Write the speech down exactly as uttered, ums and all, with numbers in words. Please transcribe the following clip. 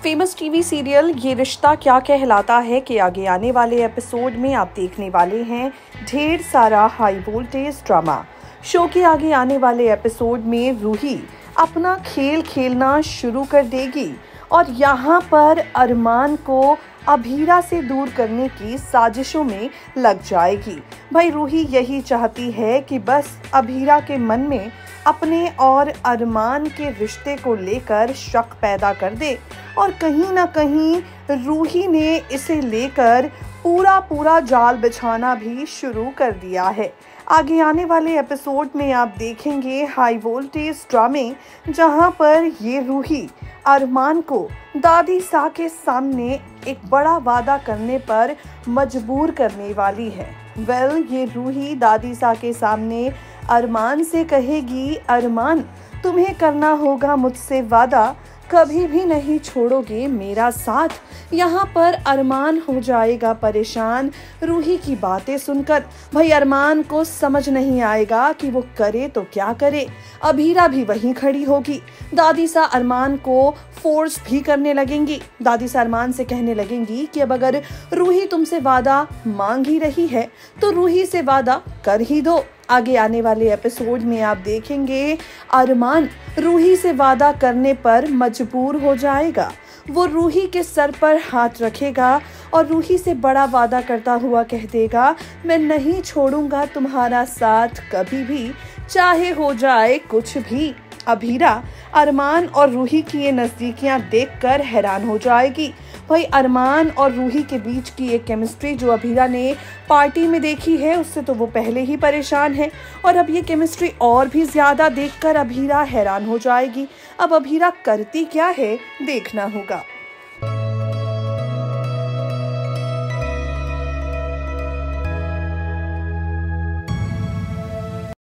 Famous TV serial ये रिश्ता क्या कहलाता है कि आगे आने वाले एपिसोड में आप देखने वाले हैं ढेर सारा हाई वोल्टेज ड्रामा। शो के आगे आने वाले एपिसोड में रूही अपना खेल खेलना शुरू कर देगी और यहाँ पर अरमान को अभीरा से दूर करने की साजिशों में लग जाएगी। भाई रूही यही चाहती है कि बस अभीरा के मन में अपने और अरमान के रिश्ते को लेकर शक पैदा कर दे और कहीं ना कहीं रूही ने इसे लेकर पूरा पूरा जाल बिछाना भी शुरू कर दिया है। आगे आने वाले एपिसोड में आप देखेंगे हाई वोल्टेज ड्रामे, जहां पर ये रूही अरमान को दादी सा के सामने एक बड़ा वादा करने पर मजबूर करने वाली है। वेल well, ये रूही दादी सा के सामने अरमान से कहेगी, अरमान तुम्हें करना होगा मुझसे वादा, कभी भी नहीं छोड़ोगे मेरा साथ। यहाँ पर अरमान हो जाएगा परेशान रूही की बातें सुनकर। भाई अरमान को समझ नहीं आएगा कि वो करे तो क्या करे। अभीरा भी वहीं खड़ी होगी। दादी सा अरमान को फोर्स भी करने लगेंगी। दादी सा अरमान से कहने लगेंगी कि अब अगर रूही तुमसे वादा मांग ही रही है तो रूही से वादा कर ही दो। आगे आने वाले एपिसोड में आप देखेंगे अरमान रूही से वादा करने पर मजबूर हो जाएगा। वो रूही के सर पर हाथ रखेगा और रूही से बड़ा वादा करता हुआ कह देगा, मैं नहीं छोड़ूंगा तुम्हारा साथ कभी भी, चाहे हो जाए कुछ भी। अभीरा अरमान और रूही की ये नज़दीकियां देखकर हैरान हो जाएगी। भाई अरमान और रूही के बीच की एक केमिस्ट्री जो अभीरा ने पार्टी में देखी है उससे तो वो पहले ही परेशान है और अब ये केमिस्ट्री और भी ज़्यादा देखकर अभीरा हैरान हो जाएगी। अब अभीरा करती क्या है देखना होगा।